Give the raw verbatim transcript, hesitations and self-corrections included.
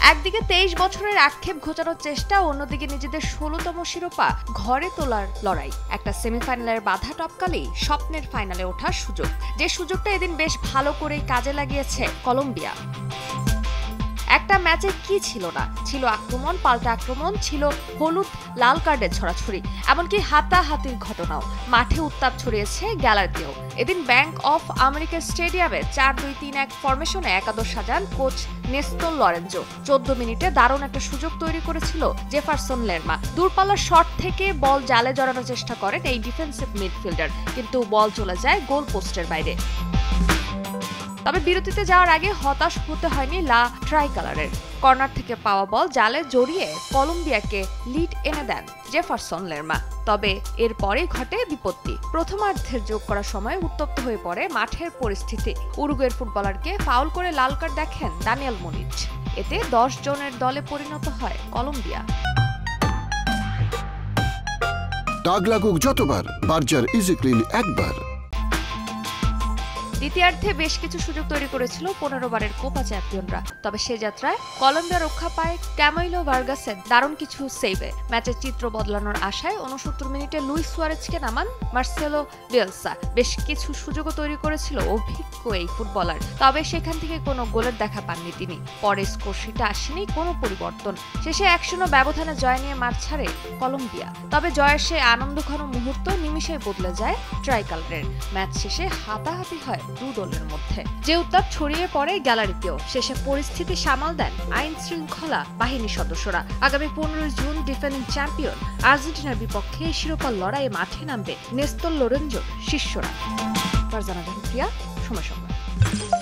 একদিকে তেইশ বছরের আক্ষেপ ঘোচানোর চেষ্টা, অন্যদিকে নিজেদের ষোলতম শিরোপা ঘরে তোলার লড়াই। একটা সেমিফাইনালের বাধা টপকালেই স্বপ্নের ফাইনালে ওঠার সুযোগ, যে সুযোগটা এদিন বেশ ভালো করেই কাজে লাগিয়েছে কলম্বিয়া। একটা ম্যাচে কি ছিল না, ছিল আক্রমণ পাল্টা আক্রমণ, ছিল হলুদ লাল কার্ডের ছড়াছড়ি, এমনকি হাতাহাতির ঘটনাও। মাঠে উত্তাপ ছড়িয়েছে গ্যালারিতেও। এদিন ব্যাংক অফ আমেরিকা স্টেডিয়ামে চার দুই তিন এক ফরমেশনে একাদশ সাজান কোচ নেস্তর লরেঞ্জো। চোদ্দ মিনিটে দারুণ একটা সুযোগ তৈরি করেছিল জেফারসন লেরমা। দূরপাল্লার শট থেকে বল জালে জড়ানোর চেষ্টা করেন এই ডিফেন্সিভ মিডফিল্ডার, কিন্তু বল চলে যায় গোল পোস্টের বাইরে। তবে বিরতিতে যাওয়ার আগে হতাশ হতে হয়নি লা ট্রাইকালারের। কর্নার থেকে পাওয়া বল জালে জড়িয়ে কলম্বিয়াকে লিড এনে দেন জেফারসন লেরমা। তবে এরপরেই ঘটে বিপত্তি। প্রথমার্ধের যোগ করার সময় উত্তপ্ত হয়ে পড়ে মাঠের পরিস্থিতি। উরুগুয়ের ফুটবলারকে ফাউল করে লাল কার্ড দেখেন দানিয়েল মুনিজ। এতে দশ জনের দলে পরিণত হয় কলম্বিয়া। দাগ লাগুক যতবার, বার্জার ইজি ক্লিন একবার। দ্বিতীয়ার্ধে বেশ কিছু সুযোগ তৈরি করেছিল পনেরো বারের কোপা চ্যাম্পিয়নরা। তবে সে যাত্রায় কলম্বিয়া রক্ষা পায় ক্যামাইলো ভার্গাসের দারুণ কিছু সেভে। ম্যাচের চিত্র বদলানোর আশায় উনসত্তর মিনিটে লুইস সুয়ারেজকে নামান মার্সেলো বিয়েলসা। বেশ কিছু সুযোগও তৈরি করেছিল অভিজ্ঞ এই ফুটবলার, তবে সেখান থেকে কোনো গোলের দেখা পাননি তিনি। পরে স্কোর শিটে আসেনি কোনো পরিবর্তন। শেষে এক শূন্য ব্যবধানে জয় নিয়ে মাঠ ছাড়ে কলম্বিয়া। তবে জয়ের সে আনন্দঘন মুহূর্ত নিমিষেই বদলে যায় ট্রাইকালারের। ম্যাচ শেষে হাতাহাতি হয় দু দলের মধ্যে, যে উত্তাপ ছড়িয়ে পড়ে গ্যালারিতেও। শেষে পরিস্থিতি সামাল দেন আইন শৃঙ্খলা বাহিনীর সদস্যরা। আগামী পনেরোই জুন ডিফেন্ডিং চ্যাম্পিয়ন আর্জেন্টিনার বিপক্ষে শিরোপার লড়াইয়ে মাঠে নামবে নেস্তর লরেঞ্জোর শিষ্যরা। ফারজানা জাহান প্রিয়া, সময় সংবাদ।